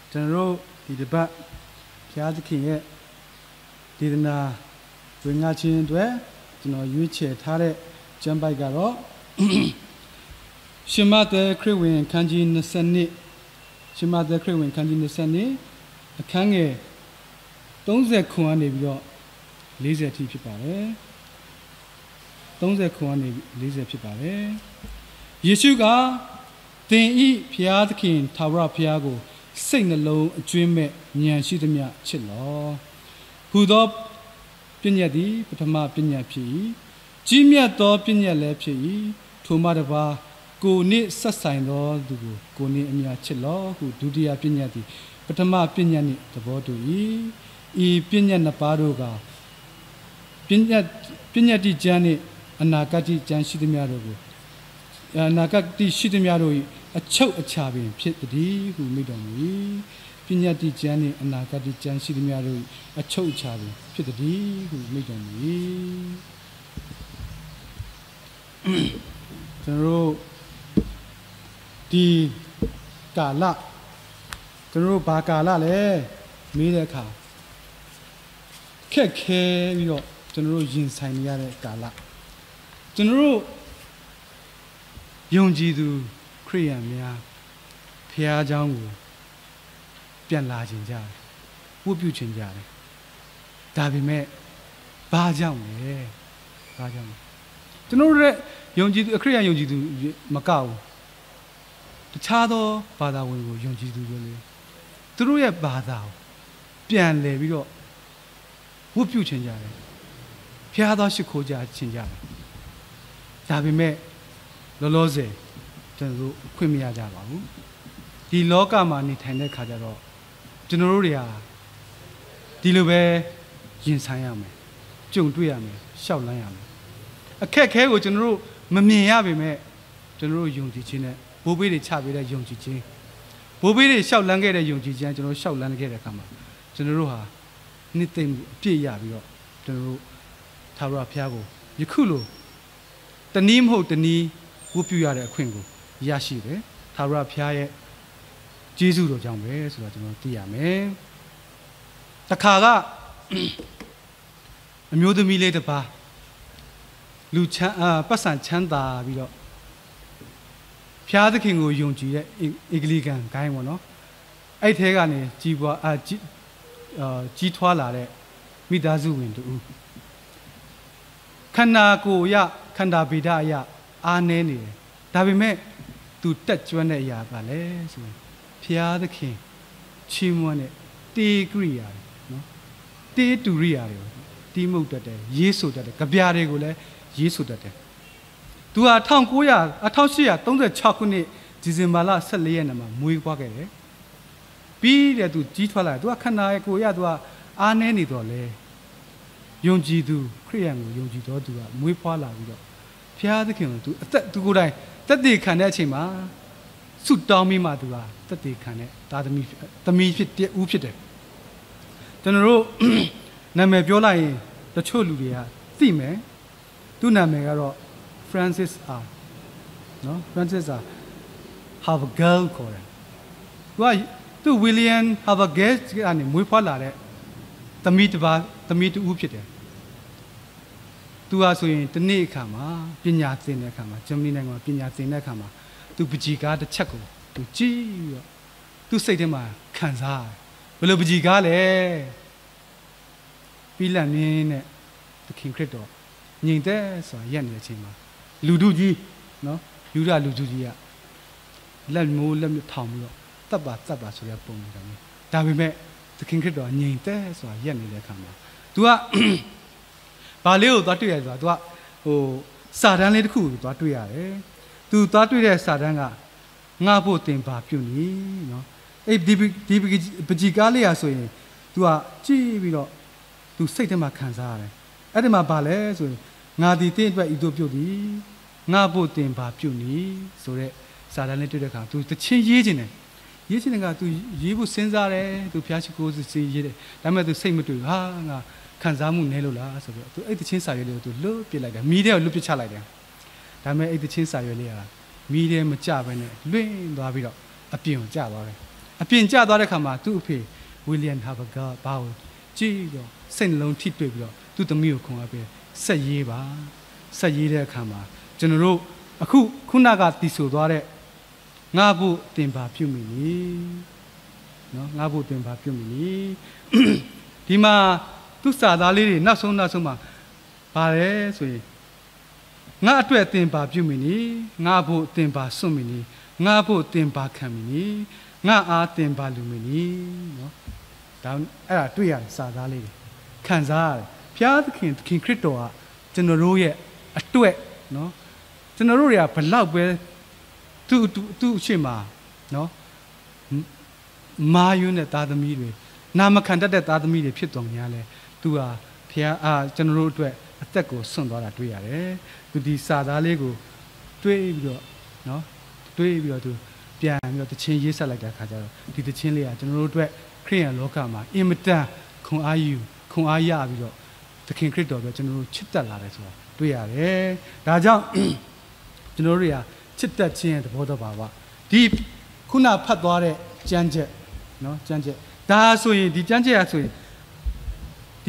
General the debate Piazza Didna Ringachin Dwe, Yuche Tare, Jambai Garo Shimata Krewin Kanji Nasani Shimata Krewin Kanji Nasani, a Kange Don't say Kuani Laser T. Pipare Don't say Kuani Laser Pipare Yeshuga Then eat Piazkin Tawra Piago, sing alone a dream Nyan Shitamia Chilo. Hudop Pinyadi, Patama Pinya P. Jimia do Pinya Lepi, Tomadava, go near Sassain or Dugu, go near Mia Chilo, who do the Pinyadi, Patama Pinyani, the Bodu E. Pinya Naparuga Pinyadi Jani, and Nakati Jan Shitamiarogo. Nakati Shitamiaro, a choke a chabin, Pit the D, who made on me. Pinyati Jani and Nakati Jan Shitamiaro, a choke chabin, Pit the D, who made on me. General D. Gala. General Bacala, made a car. Keke, your General Jin Sanyare Gala. General Yongjidu, Korean, Mia, Pia Jangu, Pian Lajin Jar, Wubu Chinjar, Dabi met Bajang, Bajang. General Yongjidu, Korean Yongjidu, Macau. The Chado, Bada will Yongjidu. Through a Bada, Pian Levio, Wubu Chinjar, Piada Shikoja Chinjar. Dabi met Loloze, General Quimia Java. The Loka Mani Tende Kajaro, Generoria, Dilube, Jinsayame, Jungduyame, Shaolayame. A cake with General Mamia me, General Yungjichine, Bobby the Chabida Yungjichi. Bobby the Shaolangate Yungjichi, General Shaolangate Kama, Generoha, Nitim Piavio, General Tara Piago, Yakulu. The name hold the knee, whoop you at a quingo, Yashi, Tara Pia, Jesus or Jambe, so that you know, Diame. The Kaga, a mute me later, pa. Lucha, Passan Chanda, we got Pia the King of Yungji, Igligan, Gaimono. I take on a G12, Midazu into Kana go ya. Kanda Bidaya, Aneni, Davime, to touch one ya ballet, Pia the King, Chimone, Tigria, no? T to Ria, Timo that day, Yesu that the Gabiare Gule, Yesu that day. To a town Goya, a town Sia, don't the Chakuni, Dizimala Salianama, Mui Wagare. Be there to G12, do a Kana Goya, do a Aneni dole. Yongji do, Korean, Yongji do, Mui Pala. Pia the King to go die, that they can let him, suit down me, Madua, that they can, that the me fit the Upite. General Name Biola, the Choluria, theme, do not make a Francis are. No, Francis are. Have a girl call. Why do William have a guest and Mupala? The meat Upite. To us in the Nekama, Pinyat in the Kama, Jamina, Pinyat in the Kama, to Pijiga the Chaco, to G, to say them, Kanzai, Will Pijigale, Pilamin, the King Credo, Nindes or Yan Chima, Luduji, no, Yuda Ludujia, Lemmo, Lem Tom, Taba, so you're boom. That we met the King Credo, Nindes or Yan Kama. To Baleo, that you are, oh, suddenly cool, that we are, to that we are Sadanga, Napo Tempa Puni, no, a Pijigalia so to a G, to say them a Kanzare. Adama Bale, so Nadi Tempa Idopudi, Napo Tempa Puni, so that suddenly to the camp, to the change in it. Yet, to Yibu Senzare, to Piachico to see it. I meant the same to Hanga. Kanzamu Nelula, so to 8 chins I to look like a media look at Chalada. I may 8 chins I media Majab and Lin Davido, a peon Java. အပြင်ကျသွားတဲ့ခါမှာသူ့အဖေဝီလျံဟာဘကဘာကိုကြည့်တော့စိတ်နှလုံးထိတွေ့ပြီးတော့သူ့သမီးကိုခွန်အားပေးဆက်ရေးပါဆက်ရေးတဲ့အခါမှာကျွန်တော်တို့အခုခုနကတည်ဆိုသွားတဲ့ငါဖို့တင်ပါပြုမိနီနော်ငါဖို့တင်ပါပြုမိနီဒီမှာသူ့စာသားလေးတွေနောက်ဆုံးမှာပါလဲဆိုရင်ငါအတွက်တင်ပါပြုမိနီငါဖို့တင်ပါစွန့်မိနီငါဖို့တင်ပါခံမိနီငါအားတင်ပါလူမိနီနော်ဒါအဲ့ဒါတွေ့ရတယ်စာသားလေးတွေခံစားရတယ်ဘုရားသခင်ခရစ်တော်ကကျွန်တော်တို့ရဲ့အတွက်နော်ကျွန်တော်တို့တွေကဘလောက်ပဲသူ့အရှိမနော်မာယွန်းတဲ့သားသမီးတွေနာမခံတတ်တဲ့သားသမီးတွေဖြစ်တော်များလဲသူဟာဘုရားကျွန်တော်တို့အတွက်အသက်ကိုစွန့်သွားတာတွေ့ရတယ်သူဒီစာသားလေးကိုတွေးပြီးတော့နော်တွေးပြီးတော့သူပြန်ပြီးတော့တခြင်းရေးဆက်လိုက်တဲ့အခါကျတော့ဒီတခြင်းလေးကကျွန်တော်တို့အတွက်ခရစ်ယာန်လောကမှာအင်မတန်ခွန်အားရပြီးတော့သခင်ခရစ်တော်ကကျွန်တော်တို့ချစ်တက်လာတယ်ဆိုတာတွေ့ရတယ်ဒါကြောင့်ကျွန်တော်တို့တွေကချစ်တက်ခြင်းရဲ့သဘောတော်ပါဒီခုနဖတ်သွားတဲ့ကျမ်းချက်နော်ကျမ်းချက်ဒါဆိုရင်ဒီကျမ်းချက်ရဆိုရင်ဒီ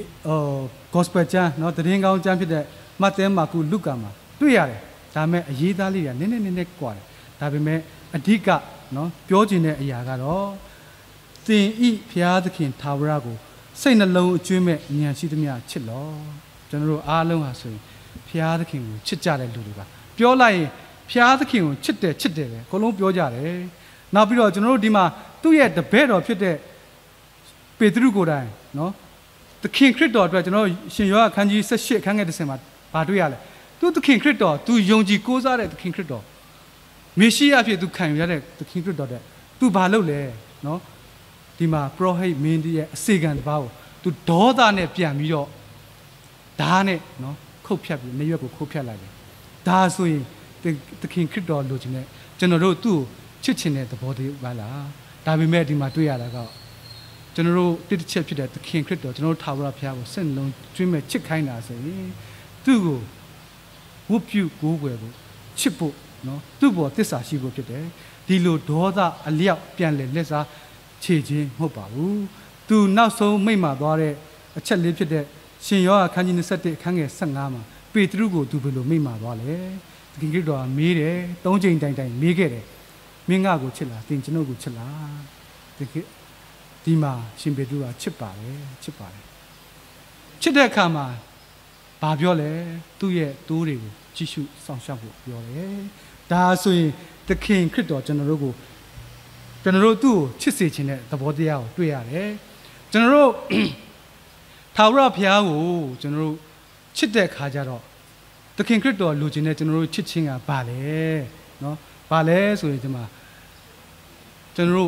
gospel ကျမ်းနော်သတင်းကောင်းကျမ်းဖြစ်တဲ့မဿဲမာကုလုကာမှာတွေ့ရတယ်ဒါပေမဲ့အရေးသားလေးကနည်းနည်းကွာတယ်ဒါပေမဲ့အဓိကနော်ပြောချင်တဲ့အရာကတော့သင်ဤဘုရားသခင်ထာဝရကိုစိတ်နှလုံးအကျွမ်းမဲ့ဉာဏ်ရှိသမျှချစ်လောကျွန်တော်တို့အားလုံးဟာဆိုရင်ဘုရားသခင်ကိုချစ်ကြတဲ့လူတွေပါပြောလိုက်ရင်ဘုရားသခင်ကိုချစ်တယ်ပဲအကုန်လုံးပြောကြတယ်နောက်ပြီးတော့ကျွန်တော်တို့ဒီမှာသူ့ရဲ့တပည့်တော်ဖြစ်တဲ့ပေတရုကိုယ်တိုင်နော်သခင်ခရစ်တော်အတွက်ကျွန်တော်ရှင်ယောဟန်ခန်းကြီး18အခန်းငယ်10မှာဗာတွေ့ရလဲသူသခင်ခရစ်တော်သူယုံကြည်ကိုးစားတဲ့သခင်ခရစ်တော်မေရှိယဖြစ်သူခံယူရတဲ့သခင်ခရစ်တော်တဲ့သူဘာလုပ်လဲနော်ဒီမှာပရောဟိတ်မင်းရဲ့အစေခံတစ်ပါးကိုသူဒေါသနဲ့ပြန်ပြီးတော့ဓာတ်နဲ့နော်ခုတ်ဖြတ်ပြီးနေရွက်ကိုခုတ်ဖြတ်လိုက်တယ်ဒါဆိုရင်သခင်ခရစ်တော်လိုချင်တဲ့ကျွန်တော်တို့သူ့ကိုချစ်ချင်တဲ့သဘောတည်းပါလားဒါပေမဲ့ဒီမှာတွေ့ရတာကကျွန်တော်တို့တစ်ချက်ဖြစ်တဲ့သခင်ခရစ်တော်ကျွန်တော်တို့ထာဝရဘုရားကိုစိတ်နှလုံးကျွမ်းမဲ့ချစ်ခိုင်းတာဆိုရင်သူ့ကိုဝတ်ပြုကိုးကွယ်ဖို့ချစ်ဖို့နော်သူ့ဘောသစ္စာရှိဖို့ဖြစ်တယ်ဒီလိုဒေါသအလျောက်ပြန်လဲလက်စားခြေချင်းမဟုတ်ပါဘူးသူနောက်ဆုံးမိန့်မာသွားတဲ့အချက်လေးဖြစ်တဲ့ရှင်ယောဟန်ခန်းကြီး21အခန်းငယ်15မှာပေတရုကိုသူဘယ်လိုမိန့်မာသွားလဲသခင်ခရစ်တော်ကမေးတယ်၃ချိန်တိုင်မေးခဲ့တယ်မင်းငါကိုချစ်လားသင်ကျွန်ုပ်ကိုချစ်လားဒီမှာရှင်ပေတရုကချစ်ပါတယ်ချစ်တဲ့အခါမှာဘာပြောလဲသူ့ရဲ့တိုးတွေကိုကြည့်ရှုစောင့်ရှောက်ဖို့ပြောတယ်ဒါဆိုရင်သခင်ခရစ်တော်ကျွန်တော်တို့သူ့ကိုချစ်စေခြင်းတဲ့သဘောတရားကိုတွေ့ရတယ်ကျွန်တော်တို့ထာဝရဘုရားကိုကျွန်တော်တို့ချစ်တဲ့အခါကျတော့သခင်ခရစ်တော်လူချင်းနဲ့ကျွန်တော်တို့ချစ်ခြင်းကဘာလဲနော်ဘာလဲဆိုရင်ဒီမှာကျွန်တော်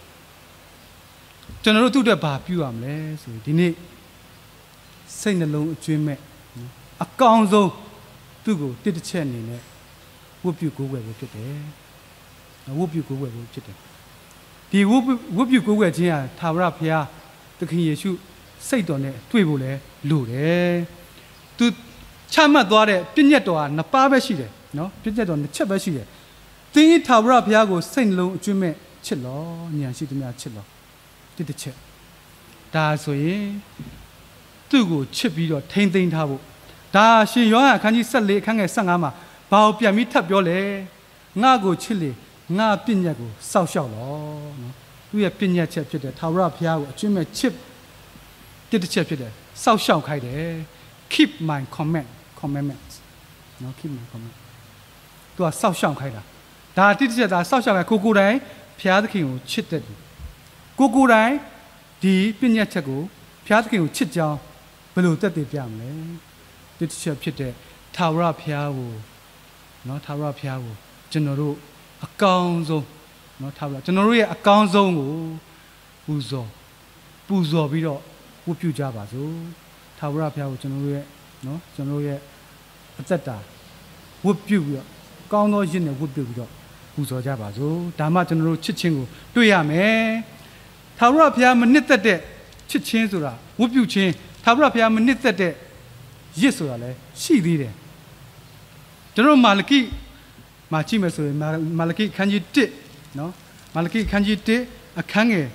တို့သူ့အတွက်ဘာပြုရမလဲဆိုရင်ဒီနေ့စိတ်နှလုံးအကျွမ်းမဲ့အကောင်းဆုံးသူ့ကိုတစ်ချက်အနေနဲ့ဝတ်ပြုကိုးကွယ်ဖို့ဖြစ်တယ်ဝတ်ပြုကိုးကွယ်ဖို့ဖြစ်တယ်ဒီဝတ်ပြုကိုးကွယ်ခြင်းဟာထာဝရဘုရားသခင်ယေရှုစိတ်တော်နဲ့တွေ့ဖို့လဲလိုတယ်သူချမှတ်သွားတဲ့ပြည့်ညတ်တော်ဟာနှစ်ပါးပဲရှိတယ်နော်ပြည့်ညတ်တော်နှစ်ချက်ပဲရှိတယ်သင်ထာဝရဘုရားကိုစိတ်နှလုံးအကျွမ်းမဲ့ချစ်လောဉာဏ်ရှိသမျှချစ်လောတစ်ချက်ဒါဆိုရင်သူ့ကိုချစ်ပြီးတော့ထိမ့်သိမ်းထားဖို့ဒါရှင်ယောဟန်အခန်းကြီး14အခန်းငယ်15မှာဘာကိုပြန်ပြီးထပ်ပြောလဲငါ့ကိုချစ်လေငါပြည့်ညတ်ကိုစောင့်ရှောက်လောနော်သူ့ရဲ့ပြည့်ညတ်ချက်ဖြစ်တဲ့ထာဝရဘုရားကိုအကျွမ်းမဲ့ချစ်တစ်ချက်ဖြစ်တယ်စောင့်ရှောက်ခိုင်းတယ် keep my commandments နော် keep my commandments သူကစောင့်ရှောက်ခိုင်းတာဒါတစ်ချက်ဒါစောင့်ရှောက်ခိုင်းကိုယ်တိုင်ဘုရားသခင်ကိုချစ်တဲ့သူကိုယ်တိုင်ဒီပြည့်ညတ်ချက်ကိုဘုရားသခင်ကိုချစ်ကြောင်းဘယ်လိုသက်သေပြမလဲတစ်ချက်ဖြစ်တဲ့ထာဝရဘုရားကိုနော်ထာဝရဘုရားကိုကျွန်တော်တို့အကောင်းဆုံးနော်ထာဝရကျွန်တော်တို့ရဲ့အကောင်းဆုံးကိုပူဇော်ပြီးတော့ဝတ်ပြုကြပါစို့ထာဝရဘုရားကိုကျွန်တော်တို့ရဲ့နော်ကျွန်တော်တို့ရဲ့အသက်တာဝတ်ပြုပြီးတော့ကောင်းသောရစ်နဲ့ဝတ်ပြုပြီးတော့ပူဇော်ကြပါစို့ဒါမှကျွန်တော်တို့ချစ်ခြင်းကိုတွေ့ရမယ်ထာဝရဘုရားမနစ်သက်တဲ့ချစ်ခြင်းဆိုတာဝတ်ပြုခြင်းထာဝရဘုရားမနစ်သက်တဲ့ရစ်ဆိုတာလည်းရှိသေးတယ်ကျွန်တော်မာလကိမှာကြည့်မယ်ဆိုရင်မာလကိခန်းကြီး1နော်မာလကိခန်းကြီး1 အခန်းငယ်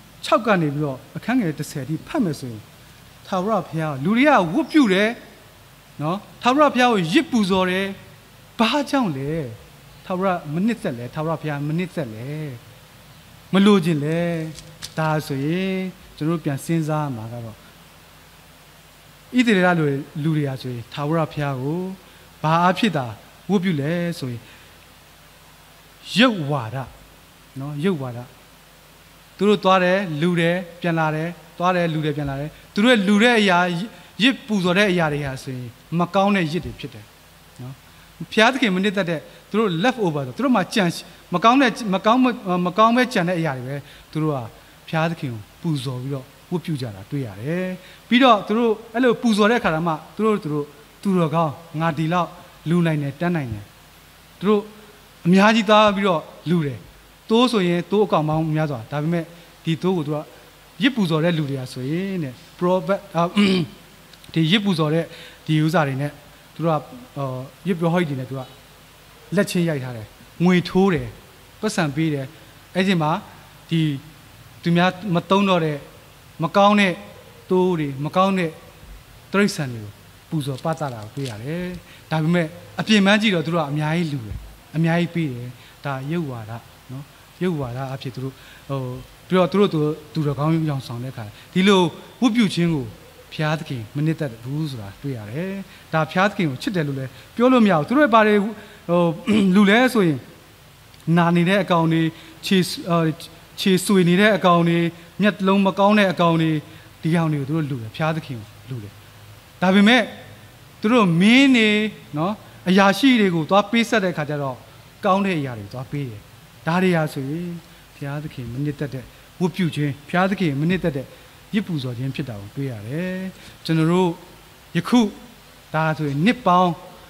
6ကနေပြီးတော့အခန်းငယ်10ထိဖတ်မယ်ဆိုရင်ထာဝရဘုရားလူတွေကဝတ်ပြုတယ်နော်ထာဝရဘုရားကိုရစ်ပူဇော်တယ်ဘာကြောင့်လဲထာဝရမနစ်သက်လဲထာဝရဘုရားမနစ်သက်လဲမလိုချင်လဲဒါဆိုရင်ကျွန်တော်ပြန်စဉ်းစားမှာကတော့ဣသရေလလူတွေကဆိုရင်ထာဝရဘုရားကိုဘာအဖြစ်တာဝတ်ပြုလဲဆိုရင်ရုပ်ဝါဒနော်ရုပ်ဝါဒသူတို့သွားတယ်လူတယ်ပြန်လာတယ်သွားတယ်လူတယ်ပြန်လာတယ်သူတို့လူတဲ့အရာရစ်ပူဇော်တဲ့အရာတွေဟာဆိုရင်မကောင်းတဲ့ရစ်တွေဖြစ်တယ်နော်ဘုရားသခင်မနစ်သက်တဲ့သူတို့ left over ဆိုသူတို့မှာကြံမကောင်းပဲကြံတဲ့အရာတွေပဲသူတို့ကဘုရားသခင်ကိုပူဇော်ပြီးတော့ဝတ်ပြုကြတာတွေ့ရတယ်ပြီးတော့သူတို့အဲ့လိုပူဇော်တဲ့ခါမှသူတော်ကောင်းငါဒီလောက်လူနိုင်တယ်တန်းနိုင်တယ်သူတို့အများကြီးသားပြီးတော့လူတယ်တိုးဆိုရင်တိုးအကောင်ပေါင်းများစွာဒါပေမဲ့ဒီတိုးကိုသူကရစ်ပူဇော်တဲ့လူတွေကဆိုရင်တဲ့ prophet ဒီရစ်ပူဇော်တဲ့ဒီဥစ္စာတွေနဲ့သူတို့ကရစ်ပဟိုက်တွေနဲ့သူကလက်ချင်းရိုက်ထားတယ်ငွေထိုးတယ်ပတ်စံပေးတယ်အဲ့ဒီမှာဒီသူများမတုံးတော့တဲ့မကောင်းတဲ့တိုးတွေမကောင်းတဲ့တိရစ္ဆာန်တွေကိုပူဇော်ပတ်တာကိုတွေ့ရတယ်ဒါပေမဲ့အပြင်ပန်းကြည့်တော့သူတို့ကအများကြီးလူတယ်အများကြီးပေးတယ်ဒါရုပ်ဝါဒနော်ရုပ်ဝါဒအဖြစ်သူတို့ပြီးတော့သူတော်ကောင်းရောင်ဆောင်တဲ့ခါဒီလိုဝတ်ပြုခြင်းကိုဘုရားသခင်မနစ်သက်ဘူးဆိုတာတွေ့ရတယ်ဒါဘုရားသခင်ကိုချစ်တယ်လို့လည်းပြောလို့မရဘူးသူတို့ဘာတွေလူလဲဆိုရင်နာနေတဲ့အကောင်တွေခြေဆွေနေတဲ့အကောင်တွေမျက်လုံးမကောင်းတဲ့အကောင်တွေဒီကောင်တွေကိုသူတို့လူတယ်ဘုရားသခင်ကိုလူတယ်ဒါပေမဲ့သူတို့မင်းနေနော်အရာရှိတွေကိုသွားပေးဆက်တဲ့ခါကျတော့ကောင်းတဲ့အရာတွေသွားပေးတယ်ဒါတွေဟာဆိုရင်ဘုရားသခင်မနစ်သက်တဲ့ဝတ်ပြုခြင်းဘုရားသခင်မနစ်သက်တဲ့ရစ်ပူဇော်ခြင်းဖြစ်တာကိုတွေ့ရတယ်ကျွန်တော်တို့ယခုဒါဆိုရင်နှစ်ပေါင်း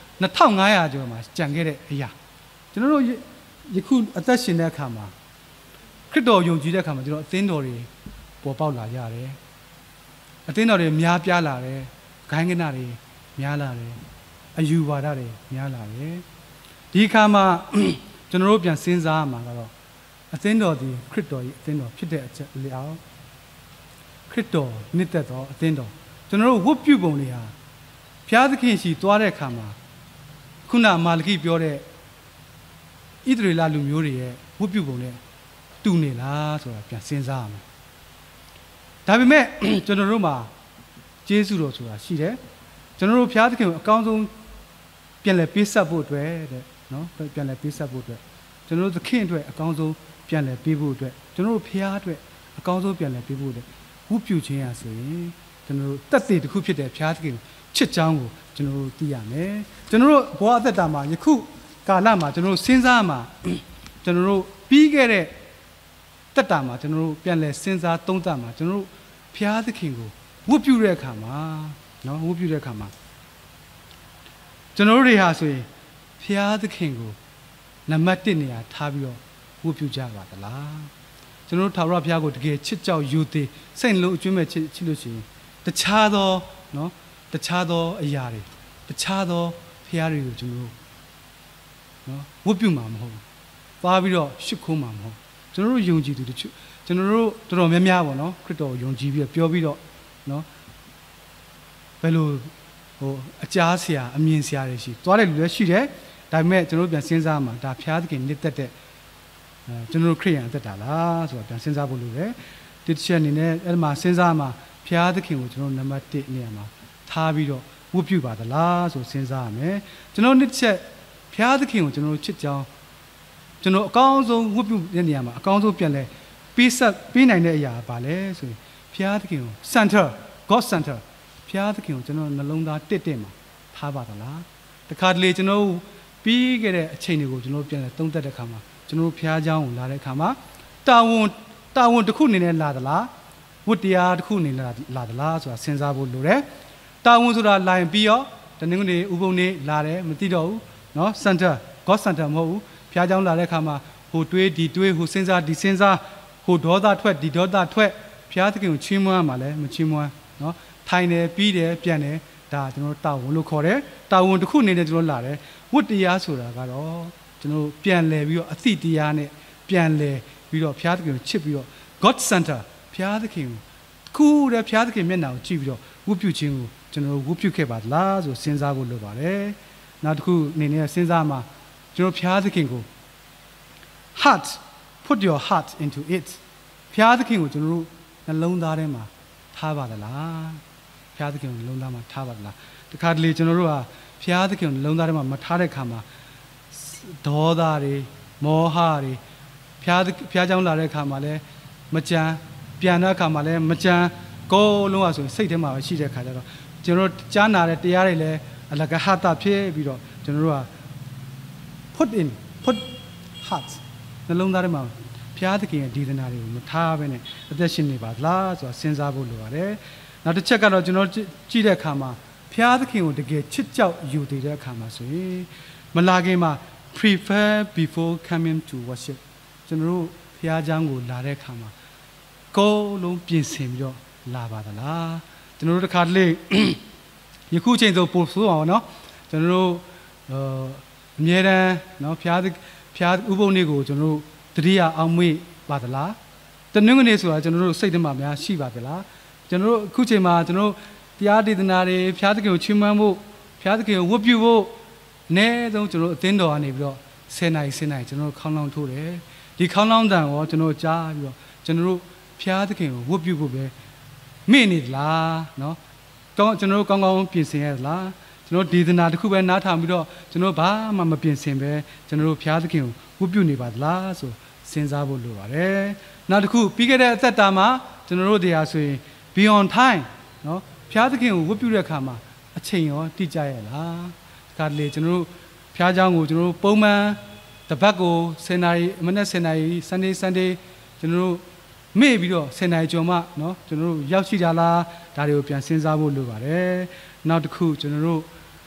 2500ကျော်မှာကြံခဲ့တဲ့အရာကျွန်တော်တို့ယခုအသက်ရှင်တဲ့အခါမှာခရစ်တော်ယုံကြည်တဲ့အခါမှာကျွန်တော်အသင်းတော်တွေပေါ်ပေါက်လာကြတယ်အသင်းတော်တွေများပြားလာတယ်ဂိုင်းကနတွေများလာတယ်အယူဝါဒတွေများလာတယ်ဒီအခါမှာကျွန်တော်တို့ပြန်စဉ်းစားရမှာကတော့အသင်းတော်ဒီခရစ်တော်ရဲ့အသင်းတော်ဖြစ်တဲ့အချက်လျောက်ခရစ်တော်နှစ်သက်သောအသင်းတော်ကျွန်တော်တို့ဝတ်ပြုပုံတွေဟာဘုရားသခင်ရှိသွားတဲ့အခါမှာခုနမာလခိပြောတဲ့ဣသရေလလူမျိုးတွေရဲ့ဝတ်ပြုပုံနဲ့တူနေလားဆိုတာပြန်စဉ်းစားရမယ်ဒါပေမဲ့ကျွန်တော်တို့မှာကျေးဇူးတော်ဆိုတာရှိတယ်ကျွန်တော်တို့ဘုရားသခင်ကိုအကောင်းဆုံးပြန်လည်ပေးဆက်ဖို့အတွက်တဲ့နော်ပြန်လည်ပေးဆက်ဖို့အတွက်ကျွန်တော်တို့သခင်အတွက်အကောင်းဆုံးပြန်လည်ပေးဖို့အတွက်ကျွန်တော်တို့ဘုရားအတွက်အကောင်းဆုံးပြန်လည်ပေးဖို့အတွက်ဝတ်ပြုခြင်းရဆိုရင်ကျွန်တော်တို့တက်တည်တစ်ခုဖြစ်တဲ့ဘုရားသခင်ချစ်ကြောင်းကိုကျွန်တော်တို့သိရမယ်ကျွန်တော်တို့ဘဝအသက်တာမှာယခုကာလမှာကျွန်တော်တို့စဉ်းစားမှာကျွန်တော်တို့ပြီးခဲ့တဲ့တက်တာမှာကျွန်တော်တို့ပြန်လည်စဉ်းစားသုံးသပ်မှာကျွန်တော်တို့ဘုရားသခင်ကိုဝတ်ပြုတဲ့အခါမှာနော်ဝတ်ပြုတဲ့အခါမှာကျွန်တော်တို့တွေဟာဆိုရင်ဘုရားသခင်ကိုနံပါတ်1နေရာထားပြီးတော့ဝတ်ပြုကြပါသလားကျွန်တော်တို့ထာဝရဘုရားကိုတကယ်ချစ်ကြောက်ယူသည်စိတ်လုံးအကျွမ်းမဲ့ချစ်လို့ရှိရင်တခြားသောနော်တခြားသောအရာတွေတခြားသောဘုရားတွေကိုကျွန်တော်တို့နော်ဝတ်ပြုမှာမဟုတ်ဘူးသွားပြီးတော့ရှ िख ခိုးမှာမဟုတ်ကျွန်တော်တို့ယုံကြည်သူတချို့ကျွန်တော်တို့တော်တော်များများပေါ့နော်ခရစ်တော်ကိုယုံကြည်ပြီးတော့ပြောပြီးတော့နော်ဘယ်လိုအကြားဆရာအမြင်ဆရာတွေရှိသွားတဲ့လူလည်းရှိတယ်ဒါပေမဲ့ကျွန်တော်တို့ပြန်စဉ်းစားမှာဒါဘုရားသခင်နှစ်သက်တဲ့ကျွန်တော်တို့ခရစ်ယာန်အသက်တာလားဆိုတော့ပြန်စဉ်းစားဖို့လိုတယ်ဒီတစ်ချက်အနေနဲ့အဲ့မှာစဉ်းစားမှာဘုရားသခင်ကိုကျွန်တော်နံပါတ်1နေရာမှာထားပြီးတော့ဝတ်ပြုပါသလားဆိုစဉ်းစားရမယ်ကျွန်တော်နှစ်ချက်ဘုရားသခင်ကိုကျွန်တော်ချစ်ကြောင်းကျွန်တော်အကောင်းဆုံးဝတ်ပြုတဲ့နေရာမှာအကောင်းဆုံးပြန်လဲပေးနိုင်တဲ့အရာပါလဲဆိုရင်ဘုရားသခင်ကို center God center ဘုရားသခင်ကိုကျွန်တော်နှလုံးသားတစ်မှာထားပါသလားတခါတလေကျွန်တော်ပြီးခဲ့တဲ့အချိန်တွေကိုကျွန်တော်ပြန်လဲသုံးသပ်တဲ့အခါမှာကျွန်တော်ဘုရားเจ้าကိုလာတဲ့အခါမှာတာဝန်တစ်ခုအနေနဲ့လာသလားဝတ္တရားတစ်ခုအနေနဲ့လာသလားဆိုတာစဉ်းစားဖို့လိုတယ်တာဝန်ဆိုတာလာရင်ပြီးရောတနင်္ဂနွေဥပုံနေ့လာတယ်မသိတော့ဘူးเนาะ center God center မဟုတ်ဘူးဘုရားเจ้าလာတဲ့အခါမှာဟိုတွေးဒီတွေးဟိုစဉ်းစားဒီစဉ်းစားဟိုဒေါသထွက်ဒီဒေါသထွက်ဘုရားသခင်ကိုချီးမွမ်းမှာလဲမချီးမွမ်းเนาะထိုင်တယ်ပြီးတယ်ပြန်တယ်ဒါကျွန်တော်တာဝန်လို့ခေါ်တယ်တာဝန်တစ်ခုအနေနဲ့ကျွန်တော်လာတယ်ဝတ္တရားဆိုတာကတော့ကျွန်တော်ပြန်လဲပြီးတော့အသိတရားနဲ့ပြန်လဲပြီးတော့ဘုရားသခင်ကိုချစ်ပြီးတော့ God Center ဖျားသခင်ကိုခုတဲ့ဖျားသခင်မျက်နှာကိုကြည့်ပြီးတော့ဝတ်ပြုခြင်းကိုကျွန်တော်ဝတ်ပြုခဲ့ပါသလားဆိုစဉ်းစားဖို့လိုပါတယ်နောက်တစ်ခုအနေနဲ့စဉ်းစားမှာကျွန်တော်ဖျားသခင်ကို heart put your heart into it ဖျားသခင်ကိုကျွန်တော်တို့နှလုံးသားထဲမှာထားပါသလားဖျားသခင်ကိုနှလုံးသားမှာထားပါသလားတခါတလေကျွန်တော်တို့ဟာဖျားသခင်ကိုနှလုံးသားထဲမှာမထားတဲ့ခါမှာဒေါသတွေမောဟတွေဖျားเจ้าလာတဲ့ခါမှာလည်းမကြမ်းပြန်တဲ့ခါမှာလည်းမကြမ်းကိုယ်လုံးဝဆိုရင်စိတ်ထဲမှာပဲရှိတဲ့ခါကျတော့ကျွန်တော်တို့ကြားနာတဲ့တရားတွေလည်းအလကဟတာဖြစ်ပြီးတော့ကျွန်တော်တို့က put heart နှလုံးသားထဲမှာဖျားသခင်ရဲ့ဒီသနာတွေကိုမထားဘဲနဲ့အသက်ရှင်နေပါလားဆိုတာစဉ်းစားဖို့လိုပါတယ်နောက်တစ်ချက်ကတော့ကျွန်တော်ကြည့်တဲ့အခါမှာဖျားသခင်ကိုတကယ်ချစ်ကြောက်ယူတည်တဲ့အခါမှာဆိုရင်မလာခင်မှာ prefer before coming to worship ကျွန်တော်တို့ဖျားเจ้าကိုလာတဲ့အခါမှာကိုယ်လုံးပြင်ဆင်ပြီးတော့လာပါသလားကျွန်တော်တို့တစ်ခါတလေယခုချိန်ဆိုပို့ဆိုးအောင်နော်ကျွန်တော်တို့အမြဲတမ်းနော်ဖျားဥပုံတွေကိုကျွန်တော်တို့တတိယအောင်မွေးပါသလားတနင်္ဂနွေဆိုတာကျွန်တော်တို့စိတ်ထဲမှာများရှိပါသလားကျွန်တော်တို့အခုချိန်မှာကျွန်တော်တို့တရားဒေသနာတွေဖျားသခင်ကိုချီးမွမ်းဖို့ဖျားသခင်ကိုဝတ်ပြုဖို့အနည်းဆုံးကျွန်တော်တို့အသင်းတော်ကနေပြီးတော့10 နာရီကျွန်တော်တို့ခေါင်းလောင်းထိုးတယ်ဒီခေါင်းလောင်းတန်ကိုကျွန်တော်ကြားပြီးတော့ကျွန်တော်တို့ဖျားသခင်ကိုဝတ်ပြုဖို့ပဲမေ့နေသလားနော်ကျွန်တော်တို့ကောင်းကောင်းပြင်ဆင်ရသလားကျွန်တော်ဒေသနာတစ်ခုပဲနားထောင်ပြီးတော့ကျွန်တော်ဘာမှမပြင်ဆင်ပဲကျွန်တော်တို့ဖျားသခင်ကိုဝတ်ပြုနေပါသလားဆိုစဉ်းစားဖို့လိုပါတယ်နောက်တစ်ခုပြီးခဲ့တဲ့အသက်တာမှာကျွန်တော်တို့တရားဆိုရင် beyond time နော်ဖျားသခင်ကိုဝတ်ပြုတဲ့အခါမှာအချိန်ရောတိကျရဲ့လားဒါလေကျွန်တော်တို့ဖျားเจ้าကိုကျွန်တော်တို့ပုံမှန်တပတ်ကို10 နာရီမနေ့10 နာရီ Sunday ကျွန်တော်တို့မေ့ပြီးတော့10 နာရီကျော်မှနော်ကျွန်တော်တို့ရောက်ရှိကြလားဒါတွေကိုပြန်စဉ်းစားဖို့လိုပါတယ်နောက်တစ်ခုကျွန်တော်တို့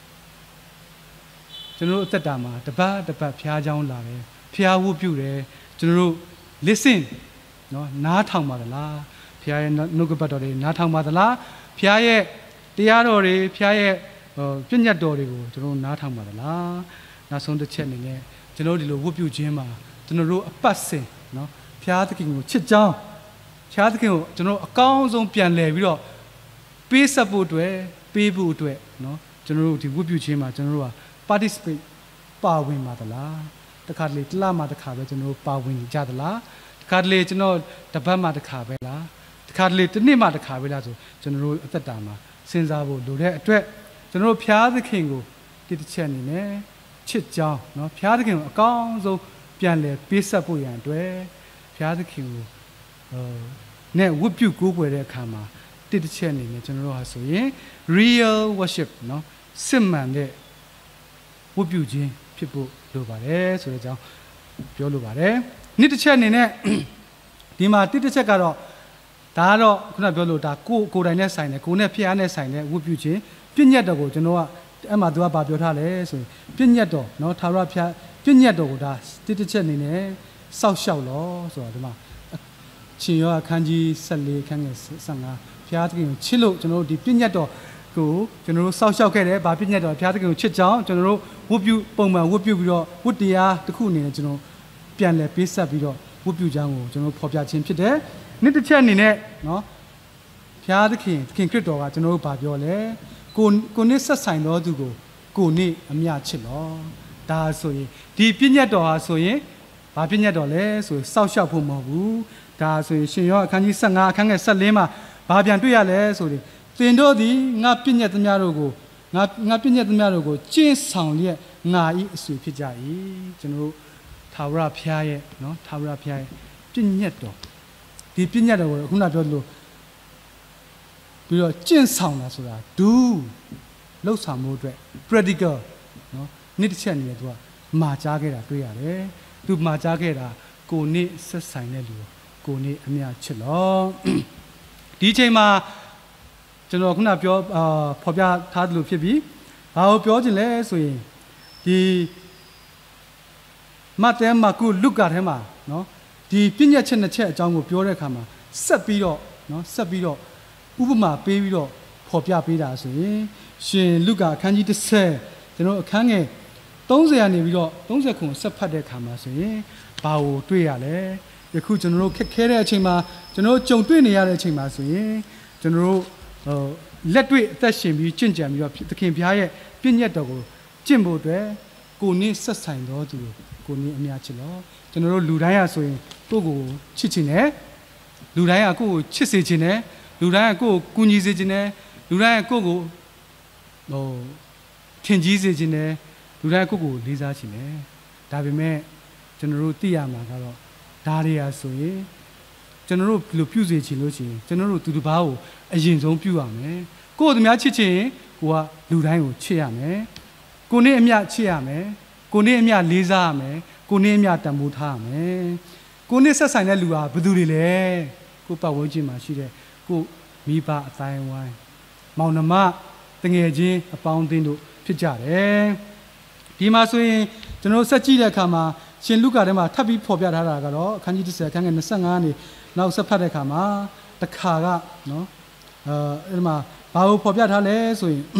အသက်တာမှာတပတ်ဖျားเจ้าလာတယ်ဖျားဝတ်ပြုတယ်ကျွန်တော်တို့ listen နော်နားထောင်ပါသလားဖျားရဲ့နှုတ်ကပတ်တော်တွေနားထောင်ပါသလားဖျားရဲ့တရားတော်တွေဖျားရဲ့ပြည့်ညတ်တော်တွေကိုကျွန်တော်နားထောင်ပါသလားနောက်ဆုံးတစ်ချက်အနေနဲ့ကျွန်တော်ဒီလိုဝတ်ပြုခြင်းမှာကျွန်တော်တို့အပတ်စဉ်နော်ဖျားသခင်ကိုချစ်ကြောင်းဖျားသခင်ကိုကျွန်တော်အကောင်းဆုံးပြန်လည်ပြီးတော့ပေးဆက်ဖို့အတွက်ပေးဖို့အတွက်နော်ကျွန်တော်တို့ဒီဝတ်ပြုခြင်းမှာကျွန်တော်တို့က participate ပါဝင်ပါသလားတခါတလေတစ်လမှတစ်ခါပဲကျွန်တော်တို့ပါဝင်ကြသလားတခါတလေကျွန်တော်တပတ်မှတစ်ခါပဲလားတခါတလေတစ်နှစ်မှတစ်ခါပဲလားဆိုကျွန်တော်တို့အသက်တာမှာစဉ်းစားဖို့လိုတဲ့အတွက်ကျွန်တော်တို့ဖျားသခင်ကိုတစ်ချက်အနေနဲ့ချစ်ကြောင်းเนาะဖျားသခင်ကိုအကောင်းဆုံးပြန်လည်ပေးဆက်ဖို့ရန်အတွက်ဖျားသခင်ကိုနဲ့ဝတ်ပြုကိုးကွယ်တဲ့အခါမှာတစ်ချက်အနေနဲ့ကျွန်တော်တို့ဟာဆိုရင် real worship เนาะစစ်မှန်တဲ့ဝတ်ပြုခြင်းဖြစ်ဖို့လိုပါတယ်ဆိုတဲ့အကြောင်းပြောလိုပါတယ်နှစ်တစ်ချက်အနေနဲ့ဒီမှာတစ်ချက်ကတော့ဒါကတော့ခုနပြောလို့ဒါကိုယ်တိုင်နဲ့ဆိုင်တယ်ကိုယ်နဲ့ဖျားနဲ့ဆိုင်တဲ့ဝတ်ပြုခြင်းပြည့်ညတ်တော်ကိုကျွန်တော်ကအဲ့မှာသူကဗာပြောထားတယ်ဆိုရင်ပြည့်ညတ်တော်เนาะသာရဖျားပြည့်ညတ်တော်ကိုဒါတစ်ချက်အနေနဲ့စောက်ရှောက်လို့ဆိုတော့ဒီမှာရှင်ယောအခန်းကြီး14အခန်းငယ်15ဖျားသခင်ကိုချစ်လို့ကျွန်တော်တို့ဒီပြည့်ညတ်တော်ကိုကျွန်တော်တို့စောက်ရှောက်ခဲ့တယ်ဗာပြည့်ညတ်တော်ဖျားသခင်ကိုချစ်ကြောင်းကျွန်တော်တို့ဝတ်ပြုပုံမှန်ဝတ်ပြုပြီးတော့ဝတ်တရားတစ်ခုအနေနဲ့ကျွန်တော်ပြန်လည်ပေးဆက်ပြီးတော့ဝတ်ပြုကြောင်းကိုကျွန်တော်ဖော်ပြခြင်းဖြစ်တယ်နှစ်တစ်ချက်အနေနဲ့เนาะဖျားသခင်ခရစ်တော်ကကျွန်တော်တို့ဗာပြောလဲကိုနစ်ဆက်ဆိုင်တော်သူကိုနစ်အမြချစ်လို့ဒါဆိုရင်ဒီပြည့်ညတ်တော်ဟာဆိုရင်ဘာပြည့်ညတ်တော်လဲဆိုရင်စောက်ရှောက်ဖို့မဟုတ်ဘူးဒါဆိုရင်ရှင်ယောအခန်းကြီး15အခန်းငယ်14မှာဘာပြန်တွေ့ရလဲဆိုရင်သင်တို့သည်ငါပြည့်ညတ်သမျှတို့ကိုငါပြည့်ညတ်သမျှတို့ကိုကျင့်ဆောင်လျက်ငါဤအဆွေဖြစ်ကြ၏ကျွန်တော်ထာဝရဘုရားရဲ့เนาะထာဝရဘုရားရဲ့ပြည့်ညတ်တော်ဒီပြည့်ညတ်တော်ကိုခုနပြောလို့ပြီးတော့ကျင့်ဆောင်တာဆိုတာ do လှုပ်ဆောင်မှုအတွက် practical เนาะနေ့တစ်ချက်အနေနဲ့သူကမှာကြားခဲ့တာတွေ့ရတယ်သူမှာကြားခဲ့တာကိုနေ့ဆက်ဆိုင်တဲ့လူကိုနေ့အမြချစ်လို့ဒီချိန်မှာကျွန်တော်ခုနပြောဖော်ပြထားသလိုဖြစ်ပြီးဘာကိုပြောချင်လဲဆိုရင်ဒီမဿဲမာကုလုကာထဲမှာเนาะဒီပြည့်ညတ်ချက်နှစ်ချက်အကြောင်းကိုပြောတဲ့အခါမှာဆက်ပြီးတော့เนาะဆက်ပြီးတော့ဥပမာပေးပြီးတော့ဖော်ပြပေးတာဆိုရင်ရှင်လုကာအခန်းကြီး10ကျွန်တော်အခန်းငယ်30ကနေပြီးတော့30ခုဆက်ဖတ်တဲ့အခါမှာဆိုရင်ဘာကိုတွေ့ရလဲခုကျွန်တော်တို့ခက်ခဲတဲ့အချိန်မှာကျွန်တော်တို့ကြုံတွေ့နေရတဲ့အချိန်မှာဆိုရင်ကျွန်တော်တို့လက်တွေ့အသက်ရှင်ပြီးကျင့်ကြံပြီးတော့သခင်ဘုရားရဲ့ပြည့်ညတ်တော်ကိုကျင့်ဖို့အတွက်ကိုနည်းဆက်ဆိုင်တော်သူကိုနည်းအများချစ်လို့ကျွန်တော်တို့လူတိုင်းရဆိုရင်ကိုယ့်ကိုချစ်ချင်တယ်လူတိုင်းကကိုယ့်ကိုချစ်စေချင်တယ်လူတိုင်းကကိုယ့်ကိုကူညီစေချင်တယ်လူတိုင်းကကိုယ့်ကိုထင်ကြီးစေချင်တယ်လူတိုင်းကကိုယ့်ကိုလေးစားချင်တယ်ဒါပေမဲ့ကျွန်တော်တို့သိရမှာကတော့ဒါတွေဟာဆိုရင်ကျွန်တော်တို့ဘယ်လိုပြုစေချင်လို့ရှိရင်ကျွန်တော်တို့သူတစ်ပါးကိုအရင်ဆုံးပြုရမယ်ကိုယ့်ကိုသူများချစ်ချင်ကိုကလူတိုင်းကိုချစ်ရမယ်ကိုနေ့အမျှချစ်ရမယ်ကိုနေ့အမျှလေးစားရမယ်ကိုနေ့အမျှတန်ဖိုးထားရမယ်ကိုနေ့ဆက်ဆိုင်တဲ့လူဟာဘယ်သူတွေလဲကိုပတ်ဝန်းကျင်မှာရှိတဲ့ကိုမိဘအတိုင်းဝိုင်းမောင်နှမတငယ်ချင်းအပေါင်းအသင်းတို့ဖြစ်ကြတယ်ဒီမှာဆိုရင်ကျွန်တော်ဆက်ကြည့်တဲ့အခါမှာရှင်လုကာထဲမှာထပ်ပြီးဖော်ပြထားတာကတော့အခန်းကြီး10အခန်းငယ်25နေနောက်ဆက်ဖတ်တဲ့အခါမှာတခါကနော်အဲ့ဒီမှာဘာလို့ဖော်ပြထားလဲဆိုရင်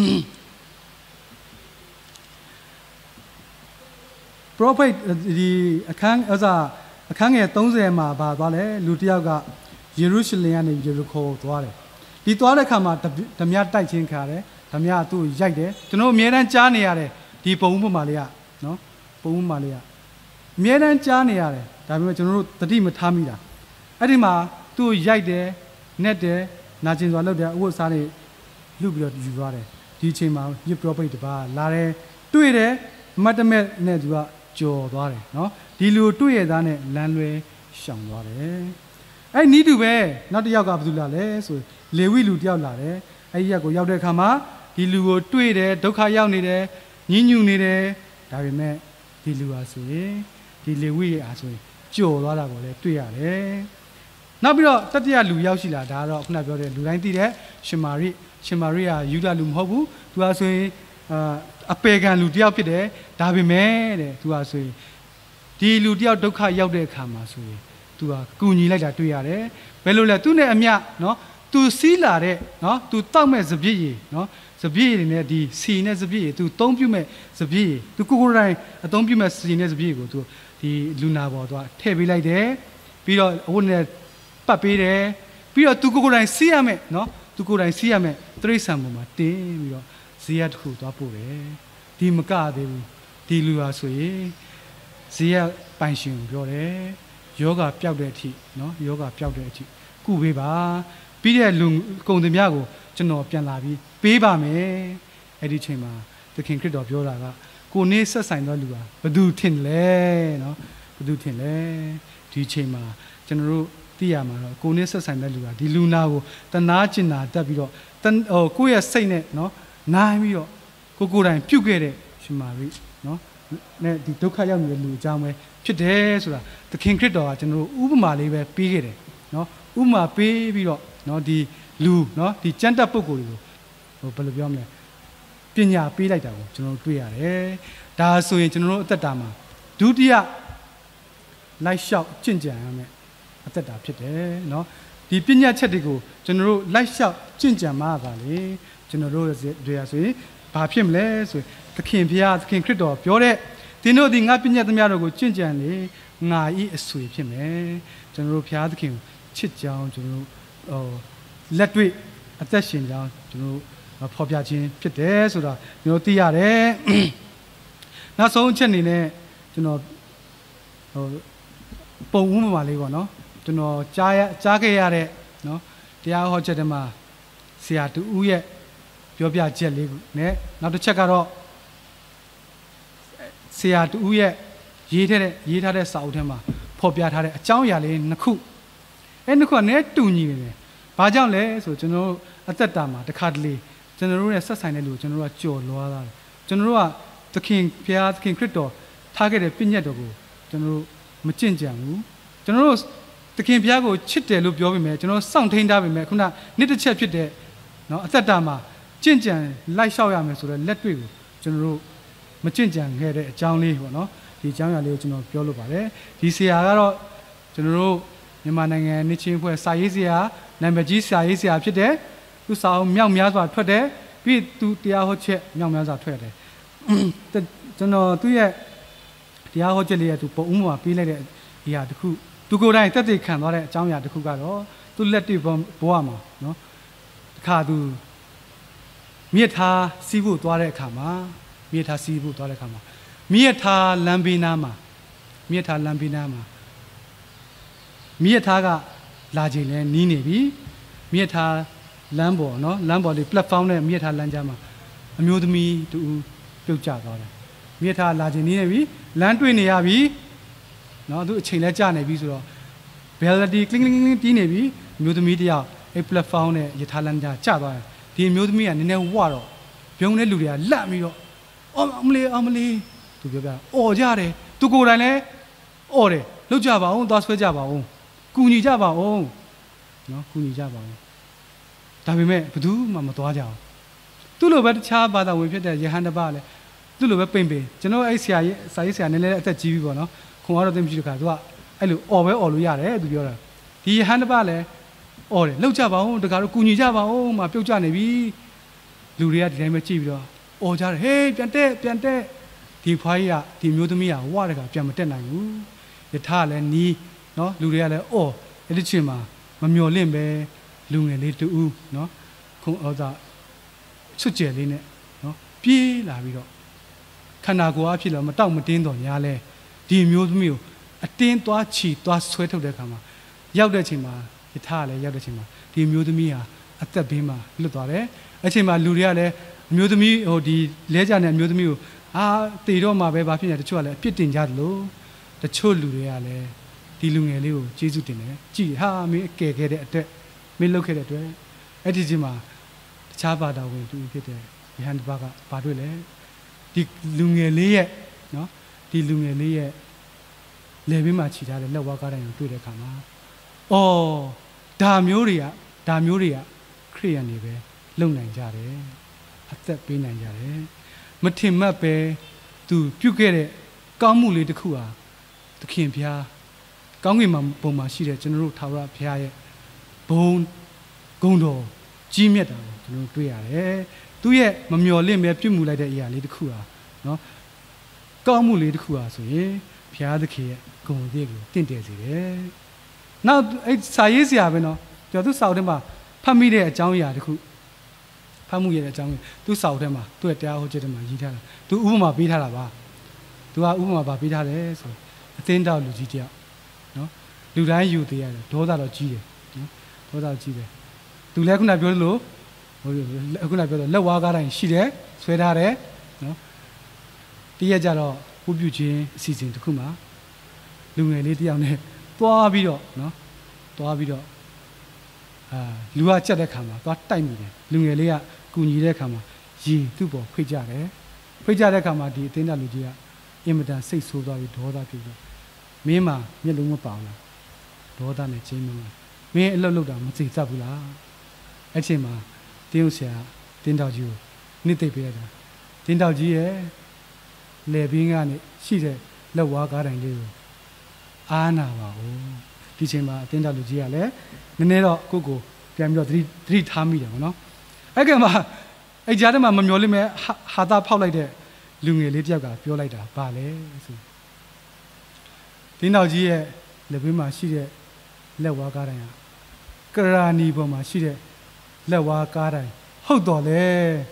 prophet ဒီအခန်းငယ်30မှာဘာသွားလဲလူတစ်ယောက်ကယေရုရှလင်ကနေယေရုခေါသွားတယ်ဒီသွားတဲ့အခါမှာဓမြတိုက်ချင်းခါတယ်ဓမြသူ့ရိုက်တယ်ကျွန်တော်အများတန်းကြားနေရတယ်ဒီပုံဥပမာလေးကနော်ပုံဥပမာလေးကအများတန်းကြားနေရတယ်ဒါပေမဲ့ကျွန်တော်တို့တတိမထားမိတာအဲ့ဒီမှာသူ့ရိုက်တယ်နဲ့တယ်နာကျင်စွာလုပ်တယ်အဝတ်စားတွေလူပြီးတော့ယူသွားတယ်ဒီအချိန်မှာယစ် prophet တပါလာတယ်တွေ့တယ်မတ်တမဲ့နဲ့သူကကြော်သွားတယ်နော်ဒီလူတွေ့ရသားနဲ့လမ်းလွဲရှောင်သွားတယ်အဲ့နီးတူပဲနောက်တစ်ယောက်ကဘာလို့လာလဲဆိုလေဝိလူတစ်ယောက်လာတယ်အဲ့ဒီရက်ကိုရောက်တဲ့အခါမှာဒီလူကိုတွေ့တယ်ဒုက္ခရောက်နေတယ်ညှဉ်းညူနေတယ်ဒါပေမဲ့ဒီလူဟာဆိုရင်ဒီလေဝိရဲ့အားဆိုရင်ကြော်သွားတာကိုလည်းတွေ့ရတယ်နောက်ပြီးတော့တတိယလူရောက်ရှိလာဒါကတော့ခုနပြောတဲ့လူတိုင်းသိတဲ့ရှင်မာရိကယူဒလူမဟုတ်ဘူးသူဟာဆိုရင်အပေခံလူတယောက်ဖြစ်တယ်ဒါပေမဲ့တဲ့သူဟာဆိုရင်ဒီလူတယောက်ဒုက္ခရောက်တဲ့အခါမှာဆိုရင်သူဟာကူညီလိုက်တာတွေ့ရတယ်ဘယ်လိုလဲသူနဲ့အမျှနော်သူစီးလာတဲ့နော်သူတောက်မဲ့စပြည့်ရည်နော်စပြည့်ရည်နဲ့ဒီစီနဲ့စပြည့်ရည်သူသုံးပြုမဲ့စပြည့်ရည်သူကိုယ်တိုင်အသုံးပြုမဲ့စီနဲ့စပြည့်ရည်ကိုသူဒီလူနာပေါ်သွားထည့်ပေးလိုက်တယ်ပြီးတော့အဝတ်နဲ့ပတ်ပေးတယ်ပြီးတော့သူကိုယ်တိုင်စီးရမယ်နော်သူကိုယ်တိုင်စီးရမယ်တရိษံပေါ်မှာတင်းပြီးတော့ဇေယျတစ်ခုသွားပို့တယ်ဒီမကသေးဘူးဒီလူဟာဆိုရင်ဇေယျပိုင်ရှင်ပြောတယ်ယောဂပျောက်တဲ့အထိနော်ယောဂပျောက်တဲ့အထိကုပေးပါပြီးတဲ့လူကုန်သမျှကိုကျွန်တော်ပြန်လာပြီးပေးပါမယ်အဲ့ဒီချိန်မှာသခင်ခရစ်တော်ပြောတာကကိုနေဆက်ဆိုင်သောလူဟာဘယ်သူထင်လဲနော်ဘယ်သူထင်လဲဒီချိန်မှာကျွန်တော်တို့သိရမှာတော့ကိုနေဆက်ဆိုင်တဲ့လူဟာဒီလူနာကိုတနာကျင်နာတက်ပြီးတော့ကိုယ့်ရဲ့စိတ်နဲ့နော်နိုင်ပြီးတော့ကိုယ်တိုင်ပြုတ်ခဲ့တဲ့ရှင်မာရိနော်နဲ့ဒီဒုက္ခရောက်နေတဲ့လူအကြောင်းပဲဖြစ်တယ်ဆိုတာသခင်ခရစ်တော်ကကျွန်တော်တို့ဥပမာလေးပဲပေးခဲ့တယ်နော်ဥပမာပေးပြီးတော့နော်ဒီလူနော်ဒီကျမ်းတက်ပုဂ္ဂိုလ်တွေကိုဘယ်လိုပြောမလဲပညာပေးလိုက်တာကိုကျွန်တော်တို့တွေ့ရတယ်ဒါဆိုရင်ကျွန်တော်တို့အသက်တာမှာဒုတိယလိုက်လျှောက်ကျင့်ကြံရမယ်အသက်တာဖြစ်တယ်နော်ဒီပညာချက်တွေကိုကျွန်တော်တို့လိုက်လျှောက်ကျင့်ကြံမှာပါလေကျွန်တော်တို့တွေရဆိုရင်ဘာဖြစ်မလဲဆိုရင်သခင်ဘုရားသခင်ခရစ်တော်ပြောတဲ့သင်တို့ဒီငါပညာသမျှတို့ကိုကျင့်ကြံလေငါဤအဆွေဖြစ်မယ်ကျွန်တော်တို့ဘုရားသခင်ချစ်ကြောင်းကျွန်တော်တို့လက်တွေ့အသက်ရှင်ကြောင်းကျွန်တော်တို့ဖော်ပြခြင်းဖြစ်တယ်ဆိုတာကျွန်တော်သိရတယ်နောက်ဆုံးအချက်အနေနဲ့ကျွန်တော်ပုံဥပမာလေးပေါ့နော်ကျွန်တော်ကြားခဲ့ရတဲ့နော်တရားဟောချက်တွေမှာဆရာတူဦးရဲ့ပြောပြချက်လေးနဲ့နောက်တစ်ချက်ကတော့ဆရာတူဦးရဲ့ရေးထားတဲ့စာအုပ်ထဲမှာဖော်ပြထားတဲ့အကြောင်းအရာလေးနှစ်ခုအဲ့နှစ်ခုကလည်းတူညီနေတယ်ဘာကြောင့်လဲဆိုကျွန်တော်တို့အသက်တာမှာတစ်ခါတလေကျွန်တော်တို့ရဲ့ဆက်ဆိုင်တဲ့လူကျွန်တော်တို့ကကြော်လွားတာကျွန်တော်တို့ကသခင်ဘုရားသခင်ခရစ်တော်ထားခဲ့တဲ့ပြည့်ညတ်တော်ကိုကျွန်တော်တို့မကျင့်ကြံဘူးကျွန်တော်တို့သခင်ဘုရားကိုချစ်တယ်လို့ပြောပေမဲ့ကျွန်တော်စောင့်ထိန်ထားပေမဲ့ခုနနှစ်တစ်ချက်ဖြစ်တဲ့နော်အသက်တာမှာကျင့်ကြံလိုက်လျှောက်ရမယ်ဆိုတဲ့လက်တွေ့ကိုကျွန်တော်တို့မကျင့်ကြံခဲ့တဲ့အကြောင်းလေးပေါ့နော်ဒီအကြောင်းအရာလေးကိုကျွန်တော်ပြောလို့ပါတယ်ဒီဆရာကတော့ကျွန်တော်တို့မြန်မာနိုင်ငံနှစ်ချင်းဖွဲ့စာရေးဆရာနာမည်ကြီးစာရေးဆရာဖြစ်တယ်သူစာအုပ်မြောက်များစွာထွက်တယ်ပြီးသူတရားဟောချက်မြောက်များစွာထွက်တယ်ကျွန်တော်သူ့ရဲ့တရားဟောချက်လေးကသူပုံဥပမာပေးလိုက်တဲ့အရာတစ်ခုသူကိုယ်တိုင်တက်တည်ခံသွားတဲ့အကြောင်းအရာတစ်ခုကတော့သူလက်တွေ့ဘဝမှာနော်အခါသူမြစ်ထားစီးဖို့သွားတဲ့အခါမှာမြစ်ထားစီးဖို့သွားတဲ့အခါမှာမြစ်ထားလမ်းဘေးနားမှာမြစ်ထားလမ်းဘေးနားမှာမြစ်ထားကလာချိန်လဲနီးနေပြီမြစ်ထားလမ်းပေါ်နော်လမ်းပေါ်လေး platform နဲ့မြစ်ထားလမ်းကြားမှာအမျိုးသမီးတူပြုတ်ကျသွားတယ်မြစ်ထားလာချိန်နီးနေပြီလမ်းတွေ့နေရပြီနော်သူအချိန်လဲကြာနေပြီဆိုတော့ bellity cling cling cling တီးနေပြီအမျိုးသမီးတယောက်အဲ့ platform နဲ့ရထားလမ်းကြားကျသွားတယ်ဒီအမျိုးသမီးကနည်းနည်းဝတော့ပြုံးတဲ့လူတွေကလန့်ပြီးတော့အမလေးသူပြောပြအော်ကြတယ်သူကိုယ်တိုင်လဲအော်တယ်လှုပ်ကြပါအောင်သွားဆွဲကြပါအောင်ကူညီကြပါအောင်နော်ကူညီကြပါအောင်ဒါပေမဲ့ဘယ်သူမှမသွားကြအောင်သူ့လိုပဲတခြားဘာသာဝင်ဖြစ်တဲ့ယဟန်တပလည်းသူ့လိုပဲပိန်ကျွန်တော်အဲ့ဆရာကြီးနည်းနည်းအသက်ကြီးပြီပေါ့နော်ခွန်အားတော့သိမရှိတဲ့ခါသူကအဲ့လိုအော်ပဲအော်လို့ရတယ်သူပြောတာဒီယဟန်တပလည်းအော်တယ်လှုပ်ကြပါအောင်တကားတော့ကူညီကြပါအောင်မပြုတ်ကြနေပြီလူတွေကဒီတိုင်းပဲကြည့်ပြီးတော့အော်ကြတယ်ဟေးပြန်တက်ဒီဖွားကြီးကဒီမျိုးသမီးကဝါတကပြန်မတက်နိုင်ဘူးယထာလည်းနီးနော်လူတွေကလည်းအော်အဲ့ဒီချိန်မှာမမျော်လင့်ပဲလူငယ်လေးတူဦးနော်ခုံအော်သာချွတ်ကျဲလေးနဲ့နော်ပြေးလာပြီးတော့ခန္ဓာကိုယ်အဖြစ်လို့မတောက်မတင်းတော့ညာလဲဒီမျိုးသမီးကိုအတင်းသွားချီသွားဆွဲထုတ်တဲ့ခါမှာရောက်တဲ့ချိန်မှာယထာလည်းရောက်တဲ့ချိန်မှာဒီမျိုးသမီးဟာအသက်ဘေးမှာလွတ်သွားတယ်အဲ့ချိန်မှာလူတွေကလည်းအမျိုးသမီးဟိုဒီလဲကြတဲ့အမျိုးသမီးကိုတေတော့မှာပဲဘာဖြစ်နေတချို့ကလည်းအပြစ်တင်ကြတယ်လို့တချို့လူတွေကလည်းဒီလူငယ်လေးကိုကျေးဇူးတင်တယ်ကြည်ဟာမင်းအကယ်ခဲ့တဲ့အတွက်မင်းလုပ်ခဲ့တဲ့အတွက်အဲ့ဒီချိန်မှာတခြားဘာသာဝင်သူဖြစ်တဲ့ယဟန်တပကဘာတွေ့လဲဒီလူငယ်လေးရဲ့နော်ဒီလူငယ်လေးရဲ့လယ်ဘေးမှာခြိထားတဲ့လက်ဝါးကားတိုင်းကိုတွေ့တဲ့အခါမှာအော်ဒါမျိုးတွေကခရိယန်တွေပဲလုံနိုင်ကြတယ်အသက်ပေးနိုင်ကြတယ်မထင်မှတ်ပဲသူပြုတ်ခဲ့တဲ့ကောင်းမှုလေးတစ်ခုဟာသခင်ဘုရားကောင်းကင်မှာပုံမှာရှိတဲ့ကျွန်တော်တို့ထာဝရဘုရားရဲ့ဘုံဂုဏ်တော်ကြီးမြတ်တာကိုကျွန်တော်တွေ့ရတယ်သူရဲ့မမျော်လင့်ပဲပြုမှုလိုက်တဲ့အရာလေးတစ်ခုဟာနော်ကောင်းမှုလေးတစ်ခုဟာဆိုရင်ဘုရားသခင်ရဲ့ဂုဏ်သေးကိုတင့်တယ်စေတယ်နောက်အဲ့စာရေးစရာပဲနော်ကျွန်တော်သူ့စာအုပ်ထဲမှာဖတ်မိတဲ့အကြောင်းအရာတစ်ခုဖတ်မှုရတဲ့အကြောင်းသူ့စာအုပ်ထဲမှာသူ့ရဲ့တရားဟောချက်ထဲမှာရေးထားတာသူဥပမာပေးထားတာပါသူကဥပမာပါပေးထားတယ်ဆိုအသင်းတော်လူကြီးတယောက်နော်လူတိုင်းယူသေးရတယ်ဒေါသတော့ကြီးတယ်နော်ဒေါသကြီးတယ်သူလည်းခုနပြောလို့ဟိုခုနပြောတော့လက်ဝါးကားတိုင်းရှိတယ်ဆွဲထားတယ်နော်တည့်ရကြတော့ဝုပြုခြင်းအစီအစဉ်တစ်ခုမှာလူငယ်လေးတယောက်နဲ့သွားပြီးတော့နော်သွားပြီးတော့လူကကြက်တဲ့ခါမှာသွားတိုက်မိတယ်လူငယ်လေးကကူညီတဲ့ခါမှာရေသူ့ပေါ်ဖိတ်ကြတယ်ဖိတ်ကြတဲ့ခါမှာဒီအသင်းသားလူကြီးကအင်မတန်စိတ်ဆိုးသွားပြီးဒေါသဖြစ်ပြီးမင်းမမျက်လုံးမပေါအောင်လားဒေါသနဲ့ချင်းမလားမင်းအလုပ်လုပ်တာမသိသဘူးလားအဲ့ချိန်မှာတင်းဥဆရာတင်းတောက်ကြီးကိုနှစ်သိပ်ပေးလိုက်တာတင်းတောက်ကြီးရဲ့လေဘင်းကနေရှိတဲ့လက်ဝါးကားတိုင်းလေးကိုအားနာပါဦးဒီချိန်မှာအတင်းတောက်လူကြီးကလည်းနည်းနည်းတော့ကိုပြန်ပြီးတော့သတိထားမိတယ်ဗောနော်အဲ့ကမှအဲ့ကြားထဲမှာမမျော်လင့်မဲ့ဟာတာဖောက်လိုက်တဲ့လူငယ်လေးတယောက်ကပြောလိုက်တာဗာလဲဆိုတင်းတောက်ကြီးရဲ့လက်ဘင်းမှာရှိတဲ့လက်ဝါးကားတိုင်းကရာနီပေါ်မှာရှိတဲ့လက်ဝါးကားတိုင်းဟုတ်တော်လေ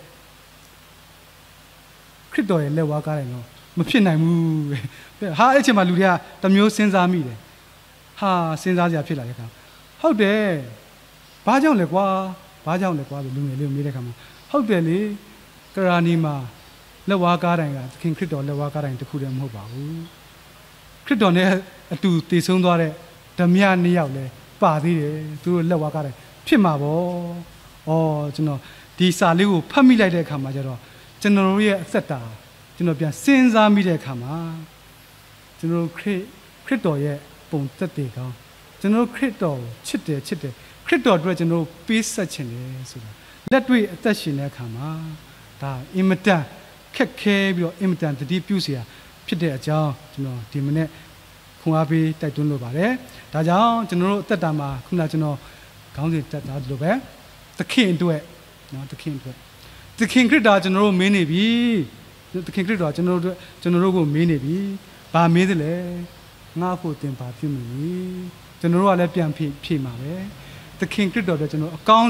ခရစ်တော်ရဲ့လက်ဝါးကားတိုင်းတော့မဖြစ်နိုင်ဘူးဟာအဲ့ချိန်မှာလူတွေကတမျိုးစဉ်းစားမိတယ်ဟာစဉ်းစားစရာဖြစ်လာတဲ့အခါဟုတ်တယ်ဘာကြောင့်လဲကွာလို့လူငယ်လေးကိုမေးတဲ့အခါမှာဟုတ်တယ်လေကရာနီမှာလက်ဝါးကားတိုင်းကသခင်ခရစ်တော်လက်ဝါးကားတိုင်းတစ်ခုတည်းမဟုတ်ပါဘူးခရစ်တော်နဲ့အတူတည်ဆုံးသွားတဲ့ဓမြနှစ်ယောက်လဲပါသေးတယ်သူတို့လက်ဝါးကားတိုင်းဖြစ်မှာပေါ့ကျွန်တော်ဒီစာလေးကိုဖတ်မိလိုက်တဲ့အခါမှာကျတော့ကျွန်တော်တို့ရဲ့အသက်တာကျွန်တော်ပြန်စဉ်းစားမိတဲ့အခါမှာကျွန်တော်ခရစ်တော်ရဲ့ပုံသက်သေကောင်းကျွန်တော်ခရစ်တော်ကိုချစ်တယ်ခရစ်တော်အတွက်ကျွန်တော်ပေးဆက်ခြင်းလေဆိုတာလက်တွေ့အသက်ရှင်တဲ့အခါမှာဒါအင်မတန်ခက်ခဲပြီးတော့အင်မတန်တတိပြုเสียဖြစ်တဲ့အကြောင်းကျွန်တော်ဒီမနေ့ခွန်အားပေးတိုက်တွန်းလိုပါတယ်ဒါကြောင့်ကျွန်တော်တို့အသက်တာမှာခုနကျွန်တော်ခေါင်းစဉ်တက်တာလို့ပဲသခင်အတွက်နော်သခင်ခရစ်တော်ကျွန်တော်တို့မင်းနေပြီသခင်ခရစ်တော်ကျွန်တော်တို့ကိုမင်းနေပြီဘာမင်းသလဲငါ့ဖို့တင်ပါပြုမိကျွန်တော်တို့ကလည်းပြန်ဖြေမှာပဲသခင်ခရစ်တော်တို့ကျွန်တော်အကောင်း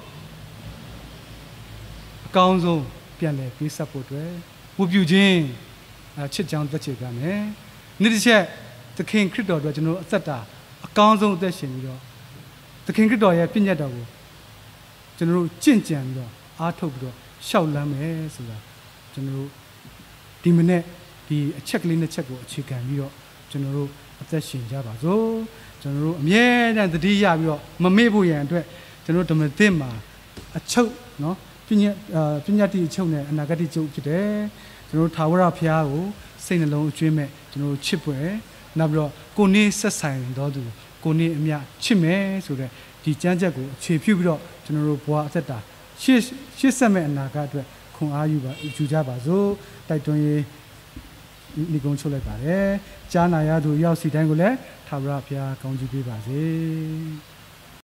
ဆုံးပြန်လဲပေးဆက်ဖို့အတွက်ဝတ်ပြုခြင်းချစ်ကြောင်းသက်ချေကမယ်နေ့တစ်ချက်သခင်ခရစ်တော်တို့ကျွန်တော်အသက်တာအကောင်းဆုံးအသက်ရှင်ပြီးတော့သခင်ခရစ်တော်ရဲ့ပြည့်ညတ်တော်ကိုကျွန်တော်တို့ကြင့်ကြံပြီးတော့အားထုတ်ပြီးတော့ရှောက်လမ်းမယ်ဆိုတာကျွန်တော်တို့ဒီမနေ့ဒီအချက်ကလေးနှစ်ချက်ကိုအခြေခံပြီးတော့ကျွန်တော်တို့အသက်ရှင်ကြပါစို့ကျွန်တော်တို့အမြဲတမ်းသတိရပြီးတော့မမေ့ဖို့ရန်အတွက်ကျွန်တော်တို့ဓမ္မသစ်မှာအချုပ်နော်ပညာတိအချုပ်နဲ့အနာဂတ်ချုပ်ဖြစ်တယ်ကျွန်တော်တို့ထာဝရဘုရားကိုစိတ်နှလုံးအကျွေးမဲ့ကျွန်တော်တို့ချစ်ဖွယ်နောက်ပြီးတော့ကိုနေဆက်ဆိုင်တော်သူကိုနေအမြချစ်မယ်ဆိုတဲ့ဒီကြမ်းချက်ကိုအခြေပြုပြီးတော့ကျွန်တော်တို့ဘဝအသက်တာရှေ့ဆက်မဲ့အနာဂတ်အတွက်ခွန်အားယူကြပါစို့တိုက်တွန်းရေးဒီကုန်းချုပ်လိုက်ပါတယ်ကြားနာရသူရောက်စီတိုင်းကိုလည်းထာဝရဘုရားကောင်းချီးပေးပါစေ